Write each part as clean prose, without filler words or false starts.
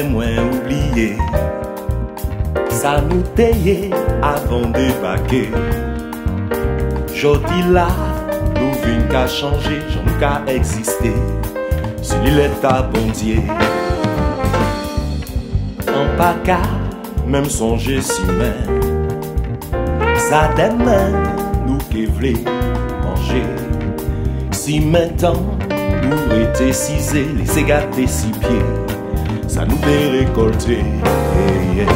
moins oublié. Ça nous payait avant de débarquer. Jodi là, nous vînes qu'à changer, j'en qu'à exister. Si l'île est à bon Dieu, en pas qu'à même songer si même. Ça demain, nous qui voulons manger. Si maintenant, nous étions cisés, les égatés six pieds, ça nous fait récolter. Yeah, yeah.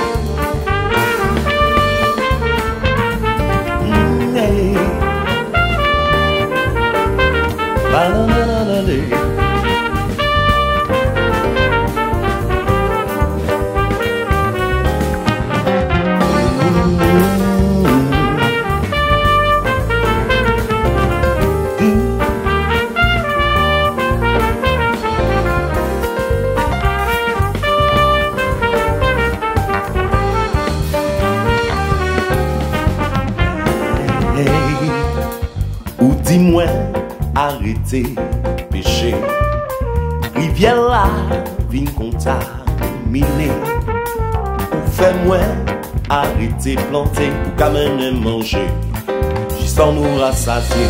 Ou dis-moi, arrêtez, péché. Rivière là, vine contaminer. Ou fais-moi, arrêtez, planter, ou quand même manger. Juste en nous rassasier.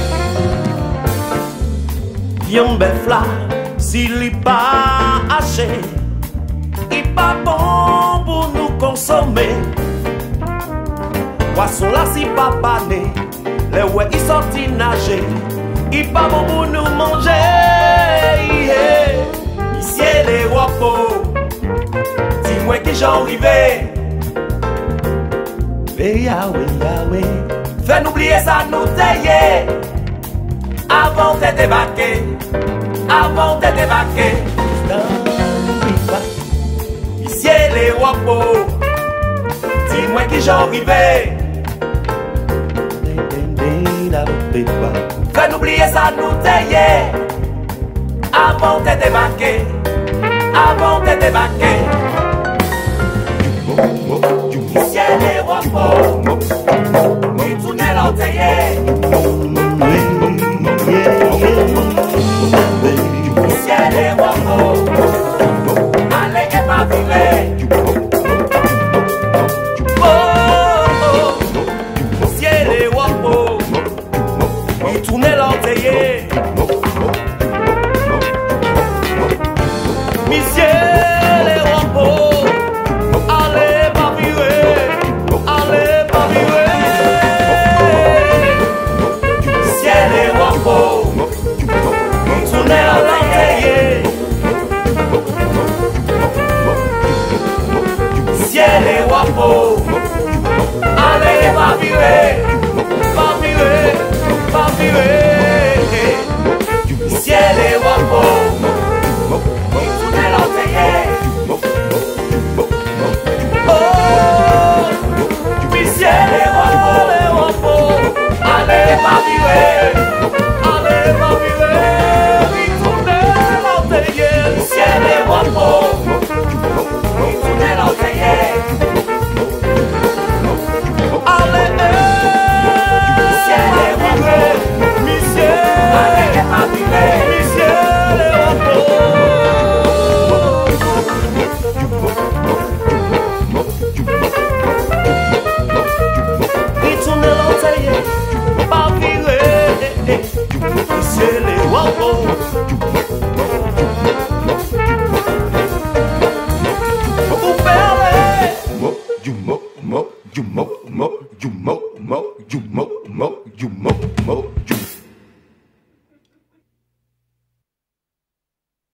Yon bœuf là, s'il n'est pas haché, il pas bon pour nous consommer. Poisson là, si pas pané. Les ouais, ils sortent nager, ils pas bon pour nous manger. Yeah. Ici, les repos, dis-moi qui j'en arrivé. Yahweh, Yahweh, fais n'oublier ça, nous tailler. Avant de débarquer, avant de débarquer. Ici, les repos, dis-moi qui j'en arrivé. Fais n'oublier ça, nous tailler. Avant de débarquer, avant de débarquer. Ici les repos, ils tournent l'entailler. Ici les repos, allez et pas vivre. Tournez l'entailler. Monsieur les repos, allez pas vivre, allez pas vivre. Ciel les repos, tournez l'entailler. Ciel les repos, allez pas vivre, pas vivre. Ciel et repos.